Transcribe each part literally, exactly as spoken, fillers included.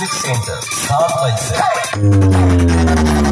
Music centre सात बजे।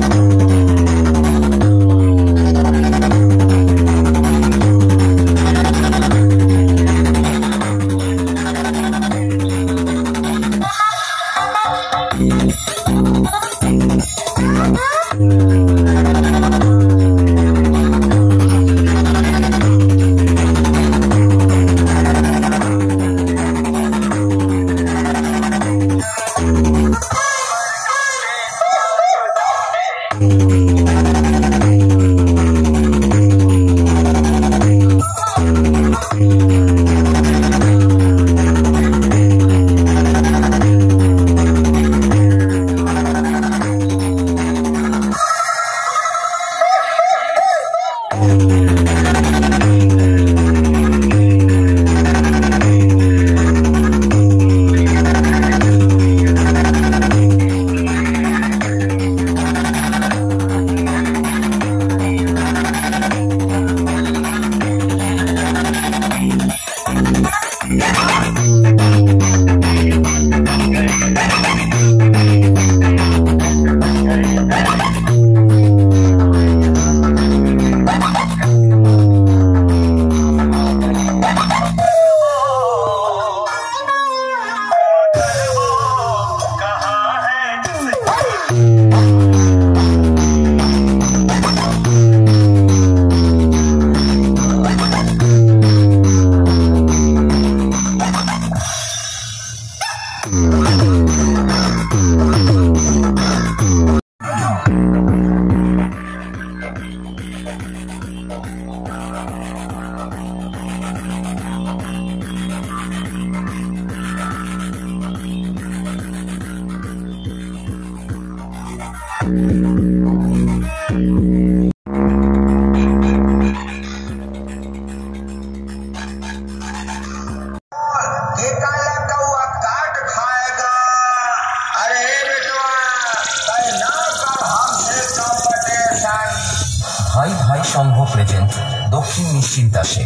भाई भाई संघ प्रेजेंट दक्षिण निश्चिंता से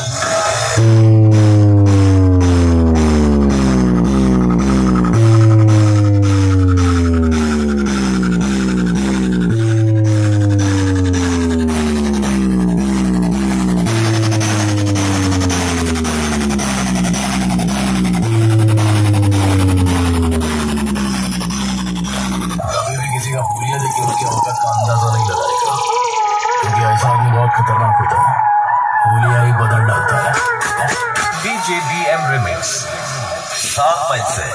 खतरनाक होता है, हुलिया ही बदल डालता है। डीजे डीएम रिमिक्स सात बजे।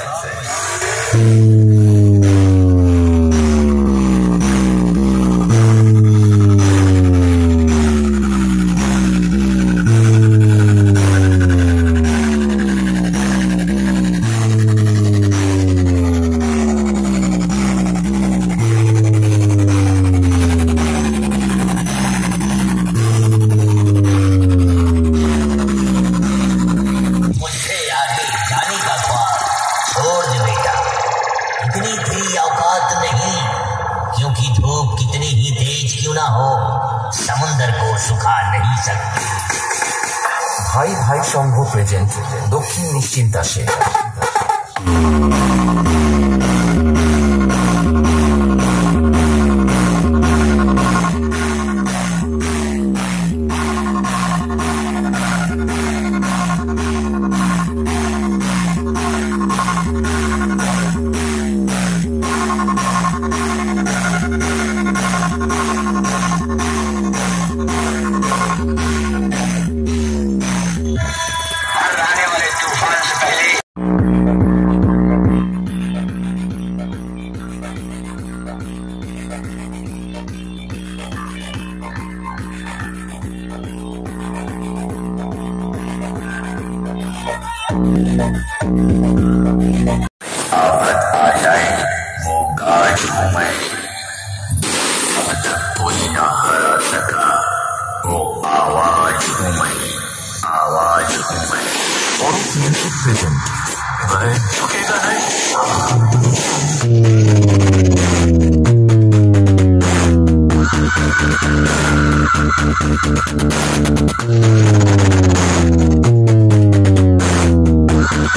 इतनी तेरी औकात नहीं, क्योंकि धूप कितनी ही तेज क्यों ना हो समुंदर को सुखा नहीं सकती। भाई भाई संघ प्रेजेंट दक्षिण निश्चिंता से आफत आ जाए वो गाज हूँ मैं, अब तक कोई ना हरा सका वो आवाज हूँ मैं, आवाज हूँ मैं। और म्यूजिक प्रेजेंट वह झुकेगा नहीं।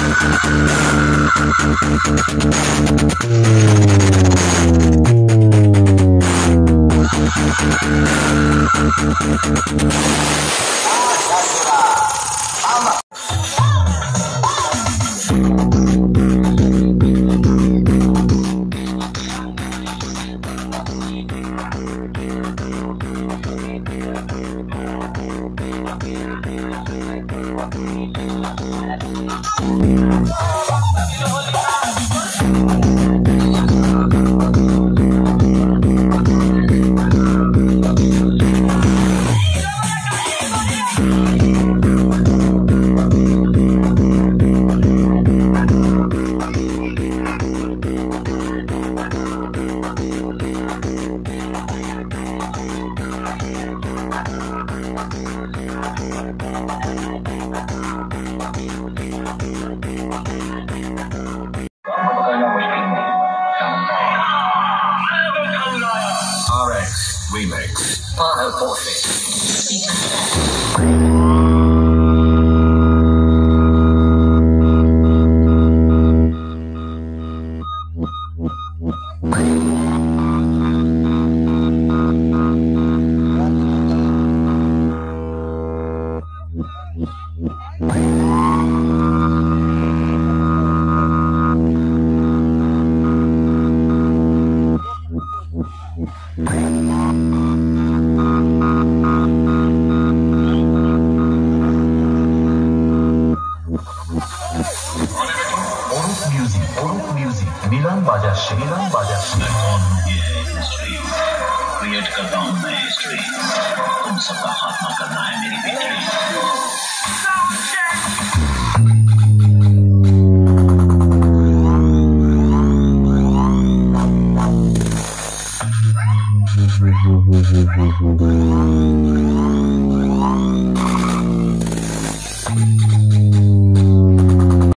Thank you.